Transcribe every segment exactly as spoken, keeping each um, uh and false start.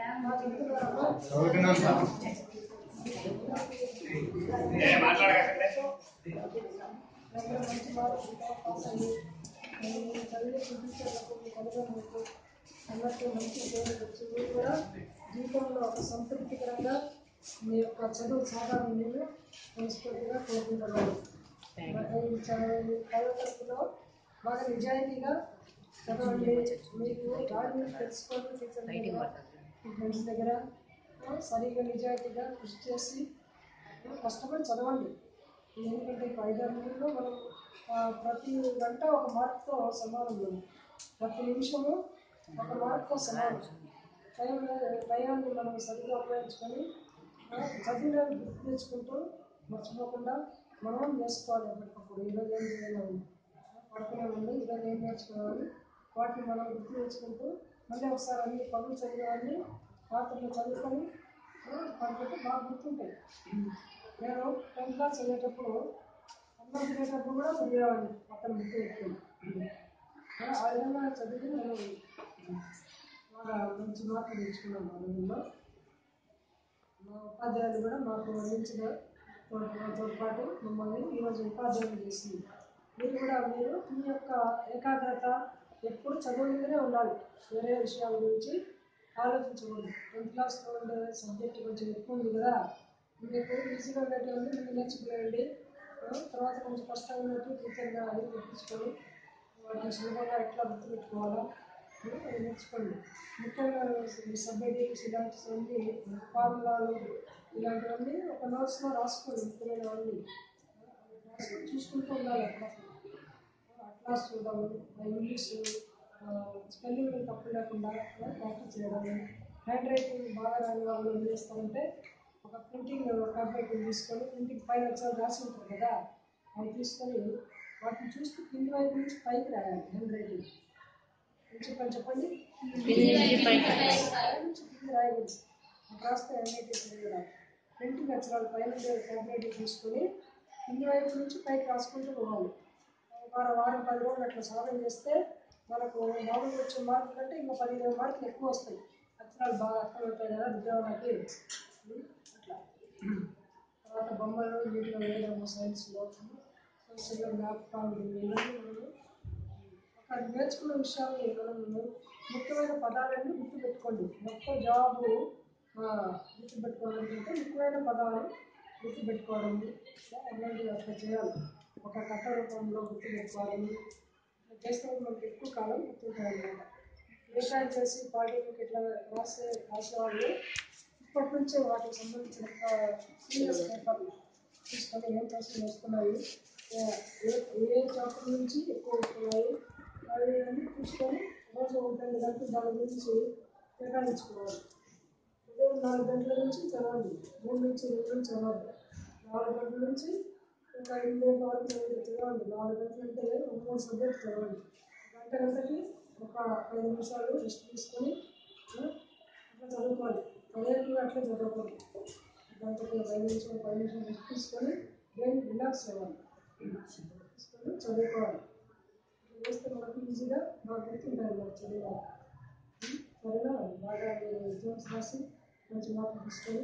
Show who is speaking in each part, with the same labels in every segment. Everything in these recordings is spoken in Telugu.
Speaker 1: అందరికీ మంచి పేరు వచ్చి మీరు కూడా జీవితంలో ఒక సంతృప్తికరంగా మీ యొక్క చదువు సాగాలని నేను మనస్ఫూర్తిగా కోరుకుంటున్నాను. పదో తరగతిలో బాగా నిజాయితీగా చదవండి. మీకు దాని తెలుసుకోండి, టీచర్ దగ్గర ఫ్రెండ్స్ దగ్గర సరిగ్గా నిజాయితీగా కృషి చేసి కష్టపడి చదవండి. ఎందుకంటే ఇప్పుడు ఐదారు నెలల్లో మనం ప్రతి గంట ఒక మార్కుతో సమానం ఉంది. ప్రతి నిమిషము ఒక మార్కుతో సమానం. టైం టైంని మనం సరిగ్గా ఉపయోగించుకొని చదివినవి గుర్తు తెచ్చుకుంటూ మర్చిపోకుండా మనం నేర్చుకోవాలి. ఎప్పటికప్పుడు ఈరోజు ఏం చేయాలి, పడుకునే ముందు ఈరోజు ఏం నేర్చుకోవాలి, వాటిని మనం గుర్తు తెచ్చుకుంటూ మళ్ళీ ఒకసారి అన్ని పనులు చదివేవాడిని రాత్రిలో చదువుకొని పడుకుంటే బాగా గుర్తుంటాయి. నేను టెన్త్ క్లాస్ చదివేటప్పుడు అన్నం తినేటప్పుడు కూడా చదివేవాడిని పక్కన గుర్తు పెట్టుకుని. ఆ విధంగా చదివి నేను బాగా మంచి మార్కులు తెచ్చుకున్నాను. ఆ రోజుల్లో మా ఉపాధ్యాయులు కూడా మాకు అందించిన తో పాటు మమ్మల్ని ఈరోజు ఉపాధ్యాయులు చేసింది. మీరు కూడా మీరు మీ యొక్క ఏకాగ్రత ఎప్పుడు చదువు మీదనే ఉండాలి. వేరే విషయాల గురించి ఆలోచించకూడదు. టెన్త్ క్లాస్లో ఉండే సబ్జెక్ట్ కొంచెం ఎక్కువ ఉంది కదా, మీకు ఈజీగా ఉండేటువంటి మీరు నేర్చుకునేయండి. తర్వాత కొంచెం కష్టంగా ఉన్నట్టు టీచర్గా అది గుర్తించుకొని వాటిని సులభంగా ఎట్లా గుర్తుపెట్టుకోవాలా అది నేర్చుకోండి. ముఖ్యంగా సబ్జెక్ట్స్ ఇలాంటివన్నీ ఫార్ములాలు ఇలాంటివన్నీ ఒక నోట్స్లో రాసుకోండి. ముఖ్యమైనవన్నీ రాసుకొని చూసుకుంటూ ఉండాలి. అట్లాస్ చూడడం, ఇంగ్లీష్ స్పెల్లింగ్ తప్పు లేకుండా ప్రాక్టీస్ చేయడం. హ్యాండ్ రైటింగ్ బాగా రాని వాళ్ళు ఏం చేస్తారంటే ఒక ప్రింటింగ్ ట్యాబ్లెట్ తీసుకొని ప్రింటింగ్ పైన వచ్చి రాసి ఉంటారు కదా, అవి తీసుకొని వాటిని చూస్తూ కింది వైపు నుంచి పైకి రాయాలి. హ్యాండ్ రైటింగ్ చెప్పండి చెప్పండి నుంచి కింది రాయకూడదు. రాస్తే హ్యాండ్ రైటింగ్ సరిగా ప్రింటింగ్ అక్షరాలు పైన ట్యాబ్లెట్ తీసుకొని కింది వైపు నుంచి పైకి రాసుకుంటూ పోవాలి. వారం వారం పది రోజులు అట్లా సాధన చేస్తే మనకు మామూలుగా వచ్చే మార్కుల కంటే ఇంకా పదిహేను మార్కులు ఎక్కువ వస్తాయి. అక్షరాలు బాగా అర్థం అవుతాయి కదా విద్యార్థులకి. అట్లా తర్వాత బొమ్మలు నీటిలో వేయడము, సైన్స్లో సోషల్లో జ్ఞాపకాలు ఇవన్నీ మనము ఒక నేర్చుకున్న విషయాన్ని మనము ముఖ్యమైన పదాలన్నీ గుర్తుపెట్టుకోండి. మొత్తం జాబు గుర్తుపెట్టుకోవాలనుకుంటే ముఖ్యమైన పదాలు గుర్తుపెట్టుకోవడం అలాంటివి అట్లా చేయాలి. ఒక కథ రూపంలో గుర్తుపెట్టుకోవాలని ఇట్లా చేస్తే మనకి ఎక్కువ కాలం గుర్తుంటాయి అన్నమాట. వ్యవసాయం చేసి పాలిటెక్నిక్ ఇట్లా రాసే రాసేవాళ్ళు ఇప్పటి నుంచే వాటికి సంబంధించిన సీరియస్ పేపర్లు తీసుకొని ఏం ప్రశ్నలు వస్తున్నాయి, ఏ ఏ చాప్టర్ నుంచి ఎక్కువ వస్తున్నాయి అవి అన్నీ చూసుకొని రోజు ఒక రెండు గంటలు దాని గురించి కేటాయించుకోవాలి. ఉదయం నాలుగు గంటల నుంచి చదవండి, మూడు నుంచి రెండు నుంచి చదవండి. నాలుగు గంటల నుంచి ఇంకా ఎనిమిది గంటల వరకు చదవండి. నాలుగు గంటలు అంటే ఒక మూడు సబ్జెక్ట్ చదవండి. గంట గంటకి ఒక ఐదు నిమిషాలు రెస్ట్ తీసుకొని అట్లా చదువుకోవాలి. పదేళ్ళు అట్లా చదువుకోవాలి. గంటకి ఒక ఐదు నిమిషాలు పది నిమిషాలు రెస్ట్ తీసుకొని బ్రెయిన్ రిలాక్స్ అవ్వాలి. తీసుకొని చదువుకోవాలి. ఇట్లా చేస్తే మనకు ఈజీగా బాగా గుర్తుంటాయి మనకు చదివాలి. సరేనా? బాగా ఎగ్జామ్స్ రాసి మంచి మార్కులు తీసుకొని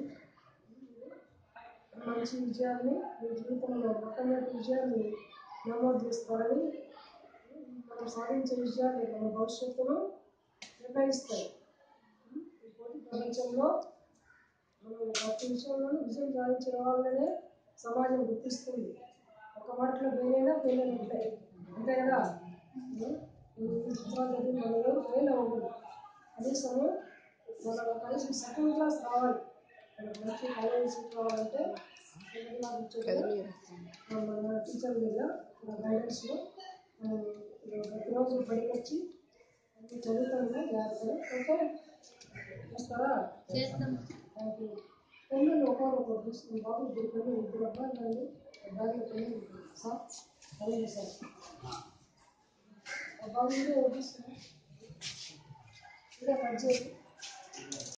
Speaker 1: మంచి విజయాన్ని మీ జీవితంలో మొట్టమొదటి విజయాన్ని నమోదు చేస్తారని మనం సాధించే విజయాన్ని మన భవిష్యత్తును నిర్ణయిస్తాయి. ఈ పోటీ ప్రపంచంలో మనం ప్రతి విషయంలోనూ విజయం సాధించిన వాళ్ళనే సమాజం గుర్తిస్తుంది. ఒక మాటలో ఫెయిల్ ఫెయిల్ అయినట్లే, అంతే కదా. చదివి మనలో ఫెయిల్ అవ్వకూడదు. కనీసం మన కనీసం సెకండ్ క్లాస్ రావాలి. మనకు మంచి కాలేజీ సీట్ రావాలంటే సెకండ్ క్లాస్ వచ్చేది మన టీచర్ దగ్గర గైడెన్స్లో ప్రతిరోజు బడికి వచ్చి అన్ని చదువుతాను జాగ్రత్తగా. ఓకే చేస్తారా? Thank you. పెన్నులు ఒకరు ఒకరు తీసుకుని బాబు ఇద్దరు పెన్నులు ఇద్దరు అబ్బాయిలు బ్యాగ్లో పెన్నులు సార్ అలాగే సార్ బాబు ఇదే తీసుకుని ఇదే కట్ చేసి